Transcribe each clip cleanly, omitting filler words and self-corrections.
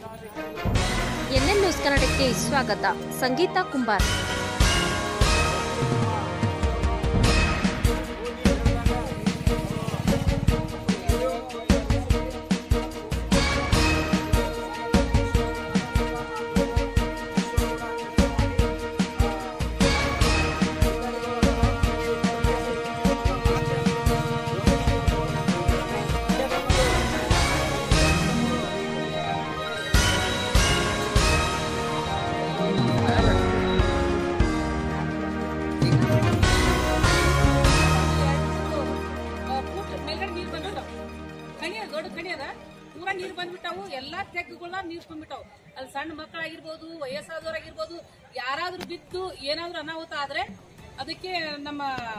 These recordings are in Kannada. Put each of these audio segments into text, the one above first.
ಎನ್ಎನ್ ನ್ಯೂಸ್ ಕನ್ನಡಕ್ಕೆ ಸ್ವಾಗತ. ಸಂಗೀತಾ ಕುಂಬಾರ್. ದೊಡ್ಡ ಕಣಿ ಅದ ಪೂರಾ ನೀರು ಬಂದ್ಬಿಟ್ಟಾವು. ಎಲ್ಲಾ ತೆಗ್ಗುಗಳ ನೀರು ತುಂಬಿಟ್ಟಾವು. ಅಲ್ಲಿ ಸಣ್ಣ ಮಕ್ಕಳಾಗಿರ್ಬೋದು, ವಯಸ್ಸಾದವರಾಗಿರ್ಬೋದು, ಯಾರಾದ್ರೂ ಬಿದ್ದು ಏನಾದ್ರೂ ಅನಾಹುತ ಆದ್ರೆ ಅದಕ್ಕೆ ನಮ್ಮ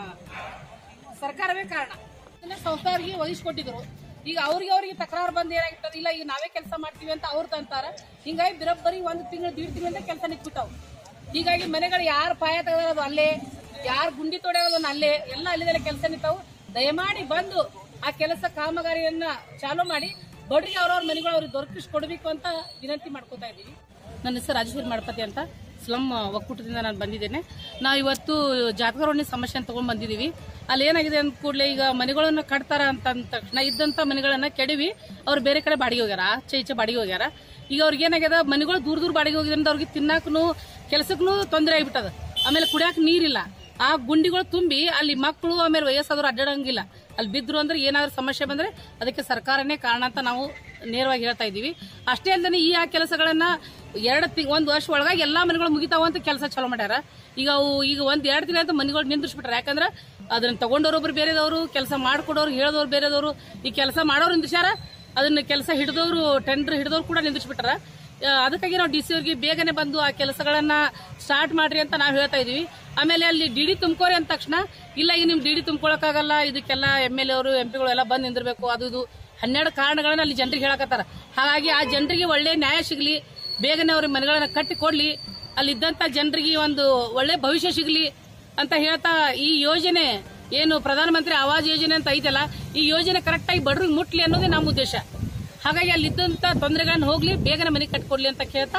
ಸರ್ಕಾರವೇ ಕಾರಣ. ಸಂಸ್ಥೆಯವರಿಗೆ ವಹಿಸ್ಕೊಟ್ಟಿದ್ರು. ಈಗ ಅವ್ರಿಗೆ ತಕರಾರು ಬಂದ್ ಏನಾಗಿರ್ತದೆ, ಇಲ್ಲ ಈಗ ನಾವೇ ಕೆಲಸ ಮಾಡ್ತೀವಿ ಅಂತ ಅವ್ರು ತಂತಾರ. ಹಿಂಗಾಗಿ ಬಿರಬ್ಬರಿ 1 ತಿಂಗಳು 1.5 ತಿಂಗಳು ಅಂತ ಕೆಲಸ ನಿಂತ್ಬಿಟ್ಟಾವು. ಹೀಗಾಗಿ ಮನೆಗಳು ಯಾರು ಪಾಯ ತೆಗೆದು ಅಲ್ಲೇ, ಯಾರು ಗುಂಡಿ ತೊಡೆಯೋದನ್ನ ಅಲ್ಲೇ, ಎಲ್ಲ ಅಲ್ಲಿದೆಲ್ಲ ಕೆಲಸ ನಿಂತಾವು. ದಯಮಾಡಿ ಬಂದು ಆ ಕೆಲಸ ಕಾಮಗಾರಿಯನ್ನ ಚಾಲೂ ಮಾಡಿ ಬಡ್ರಿಗೆ ಅವ್ರವ್ರ ಮನೆಗಳು ಅವ್ರಿಗೆ ದೊರಕಿಸ್ಕೊಡ್ಬೇಕು ಅಂತ ವಿನಂತಿ ಮಾಡ್ಕೋತಾ ಇದ್ದೀವಿ. ನನ್ನ ಹೆಸರು ರಾಜೇಶ್ವರಿ ಮಡಪತಿ ಅಂತ, ಸ್ಲಮ್ ಒಕ್ಕೂಟದಿಂದ ನಾನು ಬಂದಿದ್ದೇನೆ. ನಾವು ಇವತ್ತು ಜಾತಕರೋಣಿ ಸಮಸ್ಯೆ ಅಂತ ತಗೊಂಡ್ ಬಂದಿದ್ದೀವಿ. ಅಲ್ಲಿ ಏನಾಗಿದೆ ಅಂದ ಕೂಡಲೇ ಈಗ ಮನೆಗಳನ್ನ ಕಟ್ತಾರ ಅಂತ ತಕ್ಷಣ ಇದ್ದಂತ ಮನೆಗಳನ್ನ ಕೆಡವಿ ಅವ್ರು ಬೇರೆ ಕಡೆ ಬಾಡಿಗೆ ಹೋಗ್ಯಾರ, ಆಚೆ ಬಾಡಿಗೆ ಹೋಗ್ಯಾರ. ಈಗ ಅವ್ರಿಗೆ ಏನಾಗ್ಯದ, ಮನೆಗಳು ದೂರ ಬಾಡಿಗೆ ಹೋಗಿದ್ರಿಂದ ಅವ್ರಿಗೆ ತಿನ್ನಾಕನು ಕೆಲಸಕ್ಕೂ ತೊಂದರೆ ಆಗಿಬಿಟ್ಟದ. ಆಮೇಲೆ ಕುಡಿಯಾಕ ನೀರಿಲ್ಲ. ಆ ಗುಂಡಿಗಳು ತುಂಬಿ ಅಲ್ಲಿ ಮಕ್ಕಳು ಆಮೇಲೆ ವಯಸ್ಸಾದ್ರು ಅಡ್ಡಾಡಂಗಿಲ್ಲ. ಅಲ್ಲಿ ಬಿದ್ರು ಅಂದ್ರೆ ಏನಾದ್ರೂ ಸಮಸ್ಯೆ ಬಂದ್ರೆ ಅದಕ್ಕೆ ಸರ್ಕಾರನೇ ಕಾರಣ ಅಂತ ನಾವು ನೇರವಾಗಿ ಹೇಳ್ತಾ ಇದೀವಿ. ಅಷ್ಟೇ ಅಲ್ಲದೆ ಈ ಆ ಕೆಲಸಗಳನ್ನ 1 ವರ್ಷ ಒಳಗಾಗಿ ಎಲ್ಲಾ ಮನೆಗಳು ಮುಗಿತಾವ ಅಂತ ಕೆಲಸ ಚಾಲೂ ಮಾಡ್ಯಾರ. ಈಗ 1-2 ದಿನ ಅಂತ ಮನೆಗಳು ನಿಂದಿಸ್ಬಿಟ್ಟಾರ. ಯಾಕಂದ್ರೆ ಅದನ್ನ ತಗೊಂಡವ್ರೊಬ್ರು ಬೇರೆದವರು, ಕೆಲಸ ಮಾಡ್ಕೊಡೋರು ಹೇಳದವ್ರು ಬೇರೆದವರು, ಈ ಕೆಲಸ ಮಾಡೋರು ನಿಂದಿಸ್ಯಾರ. ಅದನ್ನ ಕೆಲಸ ಹಿಡಿದವರು, ಟೆಂಡರ್ ಹಿಡಿದವ್ರು ಕೂಡ ನಿಂದಿಸ್ಬಿಟ್ಟಾರ. ಅದಕ್ಕಾಗಿ ನಾವು DC ಅವ್ರಿಗೆ ಬೇಗನೆ ಬಂದು ಆ ಕೆಲಸಗಳನ್ನ ಸ್ಟಾರ್ಟ್ ಮಾಡ್ರಿ ಅಂತ ನಾವು ಹೇಳ್ತಾ ಇದೀವಿ. ಆಮೇಲೆ ಅಲ್ಲಿ DD ತುಂಬ್ಕೋರಿ ಅಂದ ತಕ್ಷಣ ಇಲ್ಲ, ಈಗ ನಿಮ್ DD ತುಂಬ್ಕೊಳಕ್ಕಾಗಲ್ಲ, ಇದಕ್ಕೆಲ್ಲ MLA ಅವರು MP ಗಳು ಎಲ್ಲ ಬಂದ್ ನಿಂದಿರ್ಬೇಕು, ಅದು 12 ಕಾರಣಗಳನ್ನ ಅಲ್ಲಿ ಜನರಿಗೆ ಹೇಳಕತ್ತಾರ. ಹಾಗಾಗಿ ಆ ಜನರಿಗೆ ಒಳ್ಳೆ ನ್ಯಾಯ ಸಿಗ್ಲಿ, ಬೇಗನೆ ಅವ್ರ ಮನೆಗಳನ್ನ ಕಟ್ಟಿ ಕೊಡ್ಲಿ, ಅಲ್ಲಿದ್ದಂತ ಜನರಿಗೆ ಒಂದು ಒಳ್ಳೆ ಭವಿಷ್ಯ ಸಿಗ್ಲಿ ಅಂತ ಹೇಳ್ತಾ, ಈ ಯೋಜನೆ ಏನು ಪ್ರಧಾನಮಂತ್ರಿ ಆವಾಸ್ ಯೋಜನೆ ಅಂತ ಐತಲ್ಲ, ಈ ಯೋಜನೆ ಕರೆಕ್ಟ್ ಆಗಿ ಬಡ್ರಿಗೆ ಮುಟ್ಲಿ ಅನ್ನೋದೇ ನಮ್ಮ ಉದ್ದೇಶ. ಹಾಗಾಗಿ ಅಲ್ಲಿದ್ದಂತ ತೊಂದರೆಗಳನ್ನ ಹೋಗ್ಲಿ, ಬೇಗನೆ ಮನೆ ಕಟ್ಕೊಡ್ಲಿ ಅಂತ ಕೇಳ್ತಾ,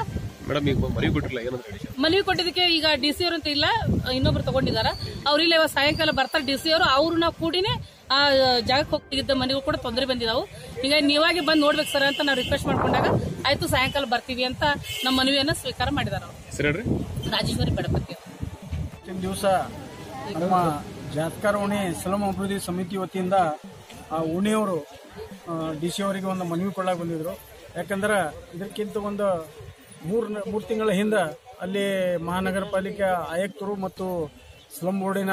ಮನವಿ ಕೊಟ್ಟಿದ್ದಕ್ಕೆ ಈಗ DC ಅವರು ಅಂತ ಇಲ್ಲ, ಇನ್ನೊಬ್ರು ತಗೊಂಡಿದಾರ. ಅವ್ರಿಲ್ಲ ಇವಾಗ ಸಾಯಂಕಾಲ ಬರ್ತಾರೆ DC ಅವರು. ಅವ್ರನ್ನ ಕೂಡಿನೇ ಆ ಜಾಗಕ್ಕೆ ಹೋಗ್ತಿದ್ದ ಮನೆಗೂ ಕೂಡ ತೊಂದರೆ ಬಂದಿದಾವು. ಈಗ ನೀವಾಗಿ ಬಂದು ನೋಡ್ಬೇಕು ಸರ್ ಅಂತ ನಾವು ರಿಕ್ವೆಸ್ಟ್ ಮಾಡ್ಕೊಂಡಾಗ ಆಯ್ತು ಸಾಯಂಕಾಲ ಬರ್ತೀವಿ ಅಂತ ನಮ್ಮ ಮನವಿಯನ್ನ ಸ್ವೀಕಾರ ಮಾಡಿದಾರ. ರಾಜೇಶ್ವರಿ ಬಡಪತಿ. ದಿವಸ ನಮ್ಮ ಜಾತಕರೋಣಿ ಸ್ಲಮ್ ಅಭಿವೃದ್ಧಿ ಸಮಿತಿ ವತಿಯಿಂದ ಆ ಓಣಿಯವರು DC ಅವರಿಗೆ ಒಂದು ಮನವಿ ಕೊಳ್ಳಾಕ ಬಂದಿದ್ರು. ಯಾಕಂದ್ರೆ ಇದಕ್ಕಿಂತ ಒಂದು 3 ತಿಂಗಳ ಹಿಂದೆ ಅಲ್ಲಿ ಮಹಾನಗರ ಪಾಲಿಕೆ ಆಯುಕ್ತರು ಮತ್ತು ಸ್ಲಮ್ ಬೋರ್ಡಿನ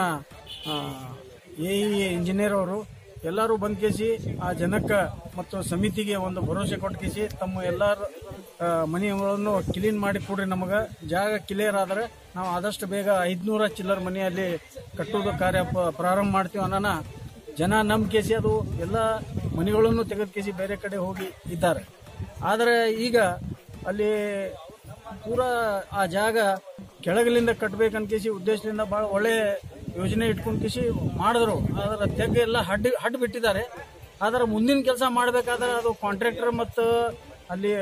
AE ಇಂಜಿನಿಯರ್ ಅವರು ಎಲ್ಲರೂ ಬಂದ್ ಕೇಸಿ ಆ ಜನಕ್ಕೆ ಮತ್ತು ಸಮಿತಿಗೆ ಒಂದು ಭರವಸೆ ಕೊಟ್ಟು ಕೇಸಿ ತಮ್ಮ ಎಲ್ಲರ ಮನೆಗಳನ್ನು ಕ್ಲೀನ್ ಮಾಡಿ ಕೊಡ್ರಿ, ನಮಗೆ ಜಾಗ ಕ್ಲಿಯರ್ ಆದ್ರೆ ನಾವು ಆದಷ್ಟು ಬೇಗ 500 ಚಿಲ್ಲರ್ ಮನೆಯಲ್ಲಿ ಕಟ್ಟುವುದು ಕಾರ್ಯ ಪ್ರಾರಂಭ ಮಾಡ್ತೀವಿ ಅನ್ನೋಣ ಜನ ನಂಬಿಕೆಸಿ ಅದು ಎಲ್ಲ ಮನೆಗಳನ್ನು ತೆಗೆದುಕೇಸಿ ಬೇರೆ ಕಡೆ ಹೋಗಿ ಇದ್ದಾರೆ. ಆದರೆ ಈಗ ಅಲ್ಲಿ ಪೂರಾ ಆ ಜಾಗ ಕೆಳಗಲಿಂದ ಕಟ್ಟಬೇಕಂತಕೇಸಿ ಉದ್ದೇಶದಿಂದ ಬಹಳ ಒಳ್ಳೆ ಯೋಜನೆ ಇಟ್ಕೊಂಡ್ ಕೇಸಿ ಮಾಡಿದ್ರು. ಅದರ ತೆಗ್ಗ ಎಲ್ಲ ಹಡ್ಡು ಬಿಟ್ಟಿದ್ದಾರೆ. ಆದರೆ ಮುಂದಿನ ಕೆಲಸ ಮಾಡಬೇಕಾದ್ರೆ ಅದು ಕಾಂಟ್ರಾಕ್ಟರ್ ಮತ್ತು ಅಲ್ಲಿ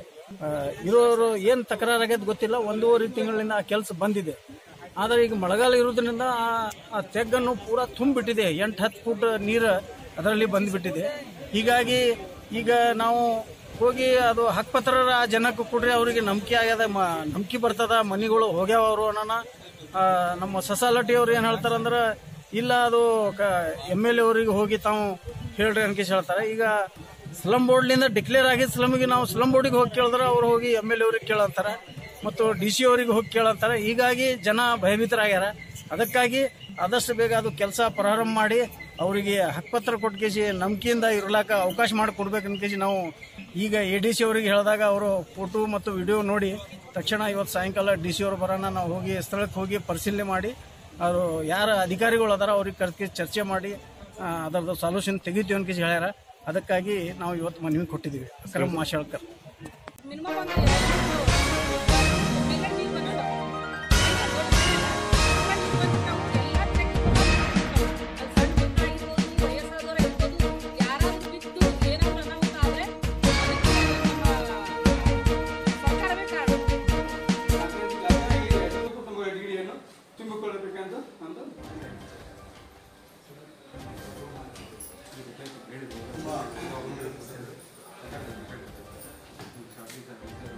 ಇರೋರು ಏನು ತಕರಾರಾಗ್ಯದ ಗೊತ್ತಿಲ್ಲ. 1.5 ತಿಂಗಳಿಂದ ಆ ಕೆಲಸ ಬಂದಿದೆ. ಆದರೆ ಈಗ ಮಳೆಗಾಲ ಇರೋದ್ರಿಂದ ಆ ತೆಗ್ಗನ್ನು ಪೂರಾ ತುಂಬಿಬಿಟ್ಟಿದೆ. 8-10 ಫುಟ್ ನೀರು ಅದರಲ್ಲಿ ಬಂದ್ಬಿಟ್ಟಿದೆ. ಹೀಗಾಗಿ ಈಗ ನಾವು ಹೋಗಿ ಅದು ಹಕ್ಕುಪತ್ರ ಆ ಜನಕ್ಕೆ ಕೊಡ್ರಿ, ಅವರಿಗೆ ನಂಬಿಕೆ ಆಗ್ಯದ, ನಂಬಿಕೆ ಬರ್ತದ, ಮನೆಗಳು ಹೋಗ್ಯಾವ ಅವರು ಅನ್ನೋಣ. ನಮ್ಮ ಸೊಸಾಲಿಟಿ ಅವ್ರು ಏನು ಹೇಳ್ತಾರಂದ್ರೆ ಇಲ್ಲ, ಅದು MLA ಅವರಿಗೆ ಹೋಗಿ ತಾವು ಹೇಳ್ರಿ ಅನ್ಕೇಶ್ ಹೇಳ್ತಾರೆ. ಈಗ ಸ್ಲಮ್ ಬೋರ್ಡ್ಲಿಂದ ಡಿಕ್ಲೇರ್ ಆಗಿದ್ದ ಸ್ಲಮ್ಗೆ ನಾವು ಸ್ಲಮ್ ಬೋರ್ಡಿಗೆ ಹೋಗಿ ಕೇಳಿದ್ರೆ ಅವ್ರು ಹೋಗಿ MLA ಅವ್ರಿಗೆ ಕೇಳಂತಾರೆ ಮತ್ತು DC ಅವರಿಗೆ ಹೋಗಿ ಕೇಳಂತಾರೆ. ಹೀಗಾಗಿ ಜನ ಭಯಭೀತರಾಗ್ಯಾರ. ಅದಕ್ಕಾಗಿ ಆದಷ್ಟು ಬೇಗ ಅದು ಕೆಲಸ ಪ್ರಾರಂಭ ಮಾಡಿ ಅವರಿಗೆ ಹಕ್ಕುಪತ್ರ ಕೊಟ್ಕೇಸಿ ನಂಬಿಕೆಯಿಂದ ಇರ್ಲಾಕ ಅವಕಾಶ ಮಾಡಿಕೊಡ್ಬೇಕಂತಕೇಸಿ ನಾವು ಈಗ ADC ಅವರಿಗೆ ಹೇಳಿದಾಗ ಅವರು ಫೋಟೋ ಮತ್ತು ವಿಡಿಯೋ ನೋಡಿ ತಕ್ಷಣ ಇವತ್ತು ಸಾಯಂಕಾಲ DC ಅವರು ಬರೋಣ, ನಾವು ಹೋಗಿ ಸ್ಥಳಕ್ಕೆ ಹೋಗಿ ಪರಿಶೀಲನೆ ಮಾಡಿ ಅವರು ಯಾರ ಅಧಿಕಾರಿಗಳು ಅದಾರ ಅವ್ರಿಗೆ ಕರೆದು ಚರ್ಚೆ ಮಾಡಿ ಅದರದ್ದು ಸೊಲ್ಯೂಷನ್ ತೆಗಿತೀವಿ ಅಂತ ಹೇಳ್ಯಾರ. ಅದಕ್ಕಾಗಿ ನಾವು ಇವತ್ತು ಮನವಿ ಕೊಟ್ಟಿದ್ದೀವಿ. ಅಕ್ರಮ್ ಮಾಶಾಳ್ಕರ್. ಹೇಳಿದ್ರು